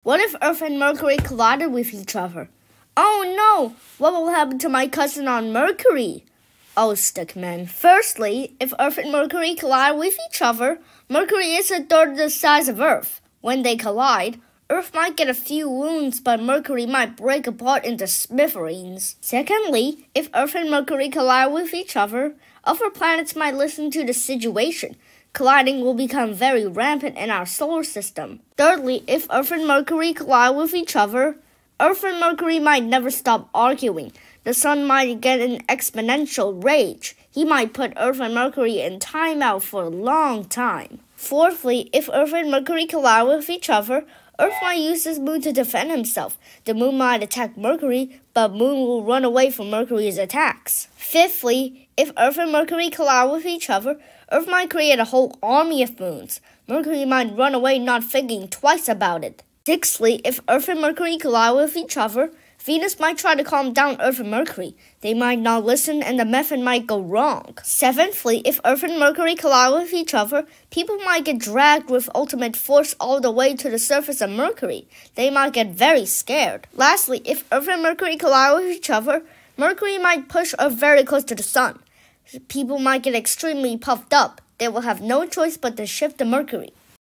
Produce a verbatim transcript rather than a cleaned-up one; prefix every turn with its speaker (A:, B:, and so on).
A: What if Earth and Mercury collided with each other? Oh no! What will happen to my cousin on Mercury? Oh, Stickman. Firstly, if Earth and Mercury collide with each other, Mercury is a third the size of Earth. When they collide, Earth might get a few wounds, but Mercury might break apart into smithereens. Secondly, if Earth and Mercury collide with each other, other planets might listen to the situation. Colliding will become very rampant in our solar system. Thirdly, if Earth and Mercury collide with each other, Earth and Mercury might never stop arguing. The Sun might get an exponential rage. He might put Earth and Mercury in timeout for a long time. Fourthly, if Earth and Mercury collide with each other, Earth might use this moon to defend himself. The moon might attack Mercury, but moon will run away from Mercury's attacks. Fifthly, if Earth and Mercury collide with each other, Earth might create a whole army of moons. Mercury might run away not thinking twice about it. Sixthly, if Earth and Mercury collide with each other, Venus might try to calm down Earth and Mercury. They might not listen and the method might go wrong. Seventhly, if Earth and Mercury collide with each other, people might get dragged with ultimate force all the way to the surface of Mercury. They might get very scared. Lastly, if Earth and Mercury collide with each other, Mercury might push Earth very close to the Sun. People might get extremely puffed up. They will have no choice but to shift to Mercury.